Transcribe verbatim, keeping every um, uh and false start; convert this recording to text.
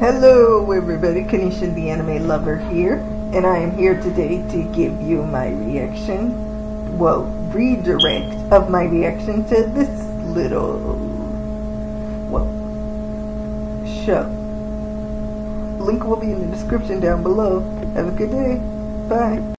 Hello everybody, Kanisha the Anime Lover here, and I am here today to give you my reaction, well, redirect of my reaction to this little, well, show. Link will be in the description down below. Have a good day. Bye.